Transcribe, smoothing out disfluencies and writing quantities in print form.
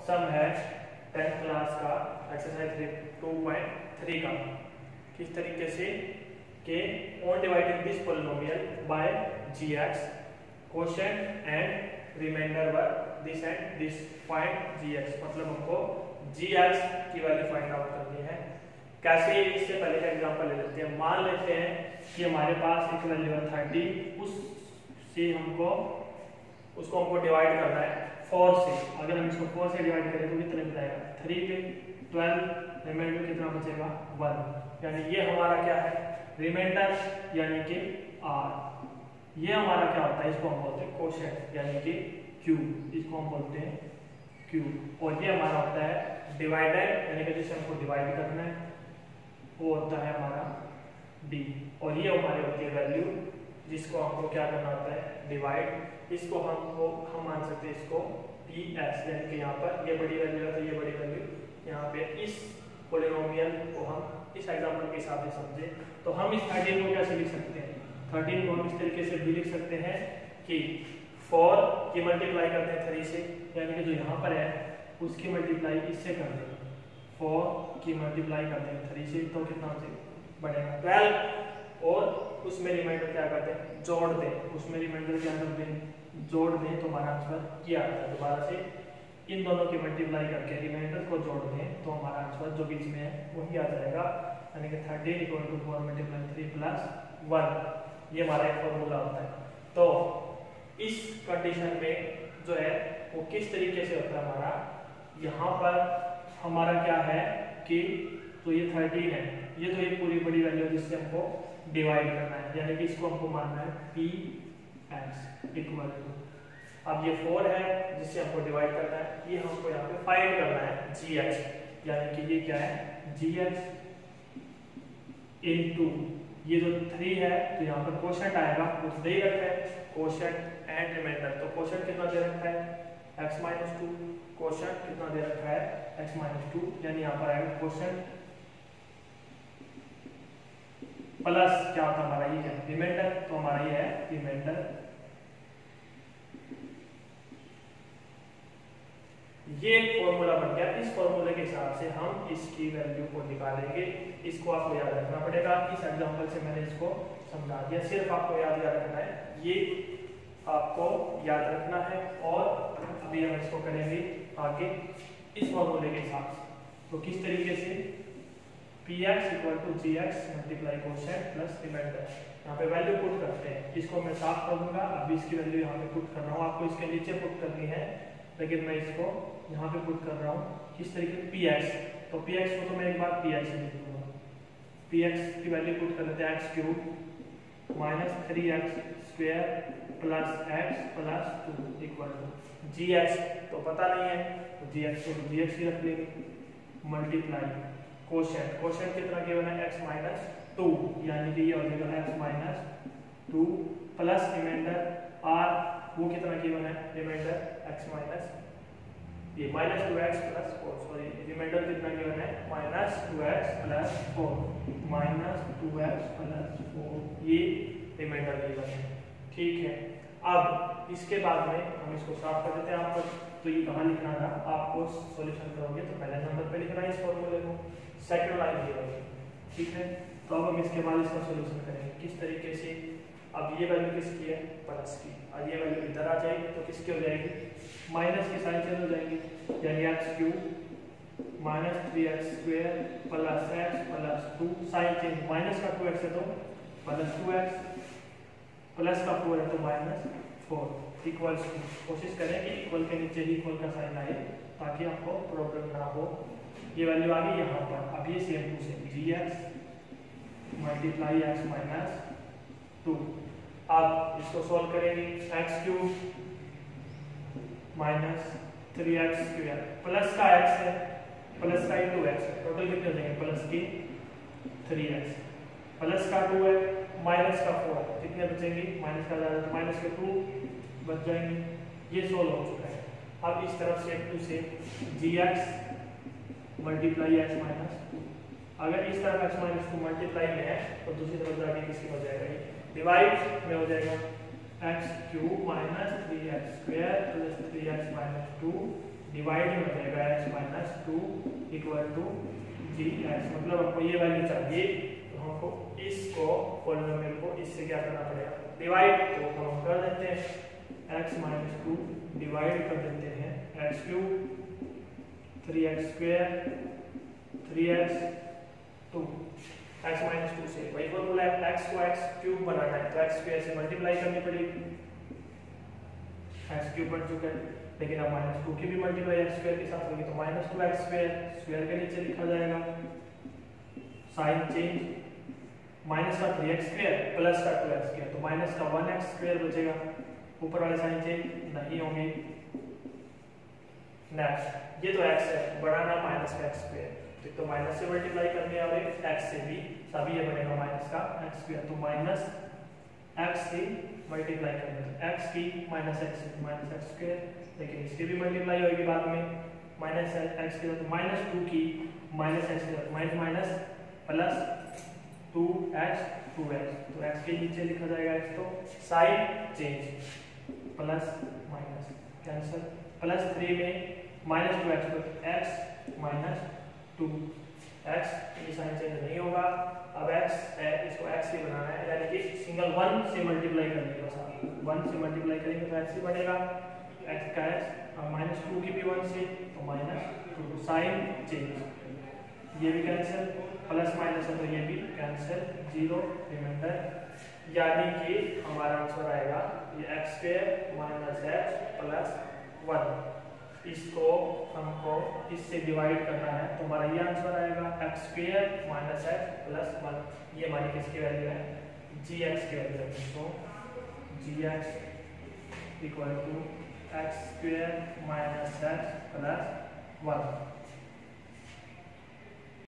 सम है 10th class का exercise 2.3 का। किस तरीके से कि on dividing this polynomial by gx quotient and remainder were this and this, find gx, मतलब हमको gx की वैल्यू फाइंड आउट करनी है। कैसे, इससे पहले का एग्जांपल ले लेते हैं। मान लेते हैं कि हमारे पास एक वैल्यू है 30, उससे उसको हमको डिवाइड करना है 4 से। अगर हम इसको 4 से डिवाइड करें तो कितना बचेगा, 3 पे 12, रिमाइंडर कितना बचेगा 1, यानी ये हमारा क्या है रिमाइंडर, यानी कि r। ये हमारा क्या होता है, इसको हम बोलते हैं क्वोशिएंट यानी कि q, इसको हम बोलते हैं q। और ये हमारा होता है डिवाइडर, यानी कि जिसे हमको डिवाइड करना है, वो होता है हमारा d। और ये हमारी होती है वैल्यू, जिसको हमको क्या करना होता है डिवाइड। इसको हम मान सकते हैं इसको ps, यानी कि यहाँ पर ये बड़ी वैल्यू है तो ये बड़ी वैल्यू यहाँ पे। इस पॉलिनोमियल को हम इस एग्जांपल के हिसाब से समझे तो हम इस 13 को कैसे लिख सकते हैं, 13 को हम इस तरीके से भी लिख सकते हैं कि 4 की मल्टीप्लाई करते हैं 3 से, यानी कि जो यहाँ पर है उसकी मल्टीप्लाई इससे कर दें। 4 की मल्टीप्लाई करते हैं 3 से तो कितना बढ़ेगा 12, और उसमें रिमाइंडर क्या करते हैं जोड़ दें, उसमें रिमाइंडर क्या करते हैं जोड़ दें, तो हमारा आंसर क्या आता है। दोबारा से इन दोनों की मल्टीप्लाई करके रिमाइंडर को जोड़ दें तो हमारा आंसर जो बीच में है वही आ जाएगा, यानी कि 13 = 4 × 3 + 1। ये हमारा एक फॉर्मूला होता है। तो इस कंडीशन में जो है वो किस तरीके से होता है हमारा, यहाँ पर हमारा क्या है कि तो ये 13 है, ये तो एक पूरी बड़ी वैल्यू जिससे हमको डिवाइड करना है, यानी कि इसको हमको मानना है px इक्वल टू, अब ये 4 है जिससे हमको डिवाइड करना है, ये हमको यहाँ पे फाइंड करना है gx, यानी कि ये क्या है gx इनटू ये जो 3 है तो यहाँ पर क्वोशिएंट आएगा, कुछ दे रखा है क्वोशिएंट एंड रिमाइंडर। तो क्वोशिएंट कितना दे रखा है x-2, क्वोशिएंट कितना दे रखा है x-2, यानी यहाँ पर आएगा क्वोशिएंट प्लस क्या होता है हमारा ये है रिमाइंडर, तो हमारा ये है रिमाइंडर। ये फॉर्मूला बन गया। इस फॉर्मूले के हिसाब से हम इसकी वैल्यू को निकालेंगे। इसको आपको याद रखना पड़ेगा। इस एग्जांपल से मैंने इसको समझा दिया, सिर्फ आपको याद रखना है, ये आपको याद रखना है। और अभी हम इसको करेंगे आगे इस फॉर्मूले के हिसाब से। तो किस तरीके से px = gx × quotient plus remainder, यहाँ पे वैल्यू पुट करते हैं। इसको मैं साफ कर दूंगा, अभी इसकी वैल्यू यहाँ पे पुट कर रहा हूँ, आपको इसके नीचे पुट करनी है, लेकिन मैं इसको यहाँ पे पुट कर रहा हूँ किस तरीके px। तो px को तो मैं एक बार px लिख दूंगा, px की वैल्यू पुट कर लेते हैं x³ - 3x² + x + 2 = gx। तो पता नहीं है तो gx को gx ही रख लेंगे, मल्टीप्लाई क्वोशिएंट कितना गिवन है x-2, यानी कि ये हो जाएगा x-2 प्लस रिमाइंडर r, वो कितना गिवन है रिमाइंडर ये -2x + 4, सॉरी रिमाइंडर कितना गिवन है -2x + 4, -2x + 4, ये रिमाइंडर गिवन है। ठीक है, अब इसके बाद में हम इसको साफ कर देते हैं आपको। तो ये कहाँ लिखना था, आपको सॉल्यूशन करोगे तो पहले नंबर पे लिखना है इस फॉर्मूले को, सेकंड लाइन दी। ठीक है, तो अब हम इसके बाद इसका सॉल्यूशन करेंगे किस तरीके से। अब ये वैल्यू किसकी है प्लस की, और ये वैल्यू इधर आ जाएगी तो किसकी हो जाएगी माइनस की साइन चेंज हो जाएगी, यानी x³ -3x² + x + 2 sign change, minus का 2x है तो +2x, प्लस का 4 है तो -4 इक्वल्स टू, कोशिश करें कि इक्वल के नीचे ही इक्वल का साइन आए ताकि आपको प्रॉब्लम ना हो। ये वैल्यू आ गई यहाँ पर। अब ये same to same gx × x - 2। अब इसको सॉल्व करेंगे, x³ - 3x² प्लस का x है, प्लस का इंटू x, टोटल कितने हो जाएंगे प्लस की 3x, प्लस का 2 है, माइनस का 4, कितने बचेंगे माइनस का ज़्यादा तो माइनस के 2 बच जाएंगे। ये सोल्व हो चुका है। अब इस तरफ से टू से gx × x-2, अगर इस तरफ x-2 मल्टीप्लाई में है तो दूसरी तरफ जाके किसकी हो जाएगा ये डिवाइड में हो जाएगा x³ - 3x² + 3x - 2 डिवाइड में हो जाएगा x minus 2 equal to gx, मतलब हमको ये वैल्यू चाहिए तो हमको इसको पॉलिनोमियल को इससे क्या करना पड़ेगा, डिवाइड। तो हम कर देते हैं x माइनस 2 डिवाइड कर देते हैं x cube 3x square 3x 2 x minus 2 से वही फॉर्मूला है, x को x क्यूब बनाना है तो x स्क्वायर से मल्टीप्लाई करनी पड़ेगी, x क्यूब बन चुका है। लेकिन अब माइनस 2 की भी मल्टीप्लाई x स्क्वायर के साथ होगी तो माइनस 2x स्क्वायर, स्क्वायर के नीचे लिखा जाएगा साइन चेंज माइनस का 3x स्क्वायर प्लस का 2x स्क्वायर, तो माइनस का 1x स्क्वायर बचेगा, ऊपर वाले साइन चेंज नहीं होंगे। नेक्स्ट ये तो x है, बढ़ाना माइनस का x स्क्वायर, तो माइनस से मल्टीप्लाई करने और x से भी, तभी ये बनेगा माइनस का x स्क्वायर, तो माइनस x से मल्टीप्लाई करेंगे x की माइनस x स्क्वायर, लेकिन इसकी भी मल्टीप्लाई होगी बाद में माइनस x के साथ माइनस 2 की माइनस x के साथ minus minus plus 2x 2x, तो x के नीचे लिखा जाएगा x, तो sign change plus minus cancel, plus 3 में माइनस 2x तो x माइनस 2x, ये साइन चेंज नहीं होगा। अब x है, इसको x से बनाना है, यानी कि सिंगल 1 से मल्टीप्लाई करने के साथ 1 से मल्टीप्लाई करेंगे तो x ही बनेगा, x का x, और माइनस 2 की भी 1 से तो माइनस 2, साइन चेंज ये भी कैंसिल, प्लस माइनस है तो ये भी कैंसिल, 0 रिमाइंडर, यानी कि हमारा आंसर आएगा ये x square minus x plus 1, इसको हमको इससे डिवाइड करना है तो हमारा ये आंसर आएगा x square minus x plus 1, ये हमारी किसकी वैल्यू है, gx की वैल्यू है। तो gx equal to x square minus x plus 1।